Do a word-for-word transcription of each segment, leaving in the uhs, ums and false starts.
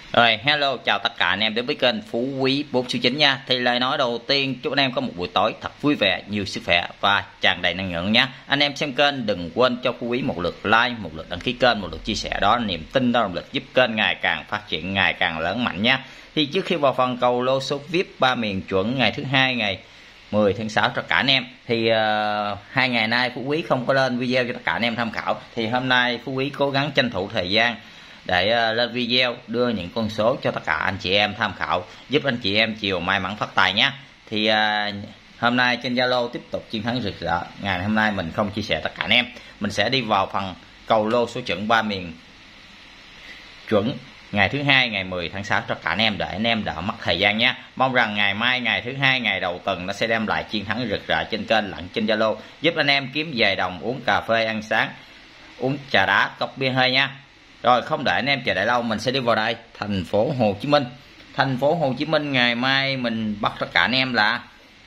Rồi, hello, chào tất cả anh em đến với kênh Phú Quý bốn số chín nha. Thì lời nói đầu tiên chúc anh em có một buổi tối thật vui vẻ, nhiều sức khỏe và tràn đầy năng lượng nhé. Anh em xem kênh đừng quên cho Phú Quý một lượt like, một lượt đăng ký kênh, một lượt chia sẻ, đó là niềm tin, đó là động lực giúp kênh ngày càng phát triển, ngày càng lớn mạnh nhé. Thì trước khi vào phần cầu lô số vi ai pi ba miền chuẩn ngày thứ hai ngày mười tháng sáu cho cả anh em thì uh, hai ngày nay Phú Quý không có lên video cho tất cả anh em tham khảo. Thì hôm nay Phú Quý cố gắng tranh thủ thời gian để uh, lên video đưa những con số cho tất cả anh chị em tham khảo, giúp anh chị em chiều may mắn phát tài nhé. Thì uh, hôm nay trên Zalo tiếp tục chiến thắng rực rỡ. Ngày hôm nay mình không chia sẻ tất cả anh em, mình sẽ đi vào phần cầu lô số chuẩn ba miền chuẩn ngày thứ hai ngày mười tháng sáu cho cả anh em để anh em đỡ mất thời gian nhé. Mong rằng ngày mai ngày thứ hai ngày đầu tuần nó sẽ đem lại chiến thắng rực rỡ trên kênh lẫn trên Zalo, giúp anh em kiếm vài đồng uống cà phê ăn sáng, uống trà đá, cốc bia hơi nha. Rồi không để anh em chờ đợi lâu, mình sẽ đi vào đây. Thành phố Hồ Chí Minh. Thành phố Hồ Chí Minh ngày mai mình bắt tất cả anh em là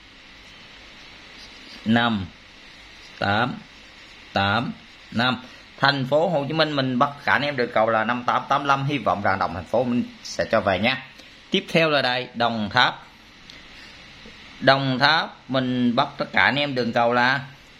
năm tám tám năm. Thành phố Hồ Chí Minh mình bắt cả anh em được cầu là năm tám tám lăm, hy vọng rằng đồng thành phố mình sẽ cho về nhé. Tiếp theo là đây Đồng Tháp. Đồng Tháp mình bắt tất cả anh em đường cầu là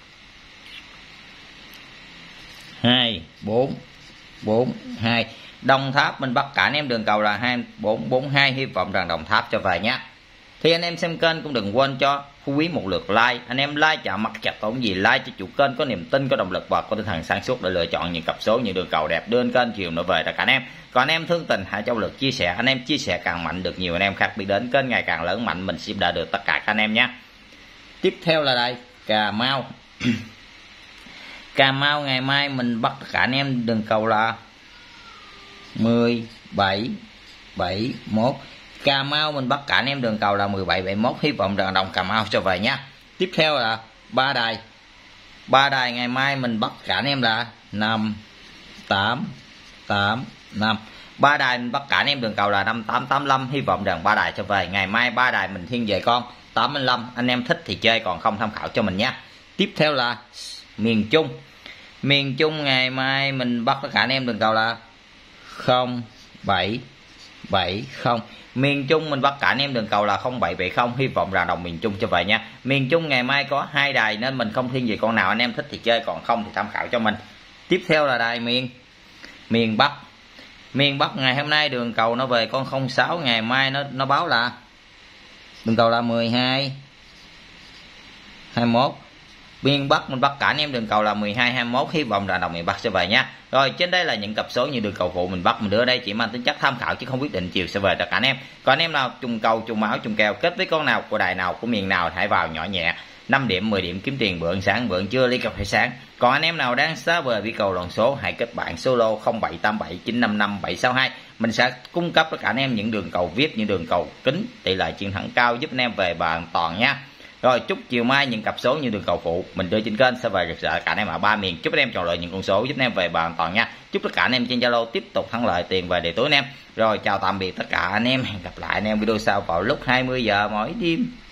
hai bốn bốn hai. Đồng Tháp mình bắt cả anh em đường cầu là hai bốn bốn hai, hy vọng rằng Đồng Tháp cho về nhé. Thì anh em xem kênh cũng đừng quên cho Phú Quý một lượt like. Anh em like chạm mặt chặt tốn gì, like cho chủ kênh có niềm tin, có động lực và có tinh thần sáng suốt để lựa chọn những cặp số, những đường cầu đẹp đưa lên kênh chiều nữa về tất cả anh em. Còn anh em thương tình hãy cho lượt chia sẻ, anh em chia sẻ càng mạnh được nhiều anh em khác biết đến kênh ngày càng lớn mạnh, mình sẽ đợi được tất cả các anh em nhé. Tiếp theo là đây Cà Mau. Cà Mau ngày mai mình bắt tất cả anh em đường cầu là mười bảy bảy mốt. Cà Mau mình bắt cả anh em đường cầu là mười bảy bảy mốt, hy vọng rằng đồng Cà Mau cho về nhé. Tiếp theo là Ba Đài. Ba Đài ngày mai mình bắt cả anh em là năm tám tám năm. Ba Đài mình bắt cả anh em đường cầu là năm tám tám lăm, hy vọng rằng Ba Đài cho về. Ngày mai Ba Đài mình thiên về con tám mươi lăm, anh em thích thì chơi, còn không tham khảo cho mình nhé. Tiếp theo là miền Trung. Miền Trung ngày mai mình bắt tất cả anh em đường cầu là không bảy bảy không. Miền Trung mình bắt cả anh em đường cầu là không bảy bảy không, hy vọng rằng đồng miền Trung cho về nha. Miền Trung ngày mai có hai đài nên mình không thiên về con nào, anh em thích thì chơi, còn không thì tham khảo cho mình. Tiếp theo là đài miền miền Bắc. Miền Bắc ngày hôm nay đường cầu nó về con không sáu, ngày mai nó nó báo là đường cầu là mười hai hai mốt. Miền Bắc mình bắt cả anh em đường cầu là mười hai hai mốt, hy vọng là đồng miền Bắc sẽ về nha. Rồi trên đây là những cặp số như đường cầu phụ mình bắt, mình đưa đây chỉ mang tính chất tham khảo chứ không quyết định chiều sẽ về tất cả anh em. Còn anh em nào trùng cầu trùng máu trùng kèo kết với con nào của đài nào của miền nào hãy vào nhỏ nhẹ năm điểm mười điểm kiếm tiền bữa ăn sáng bữa ăn trưa ly cà phê sáng. Còn anh em nào đang xa vời với cầu luận số hãy kết bạn solo không bảy tám bảy chín năm năm bảy sáu hai, mình sẽ cung cấp cho cả anh em những đường cầu vi ai pi, những đường cầu kính tỷ lệ chiến thắng cao giúp anh em về và an toàn nha. Rồi chúc chiều mai những cặp số như đường cầu phụ mình đưa trên kênh sẽ về rực rỡ cả anh em ở ba miền. Chúc anh em chọn lựa những con số giúp anh em về và an toàn nha. Chúc tất cả anh em trên Zalo tiếp tục thắng lợi tiền về để tối anh em. Rồi chào tạm biệt tất cả anh em, hẹn gặp lại anh em video sau vào lúc hai mươi giờ mỗi đêm.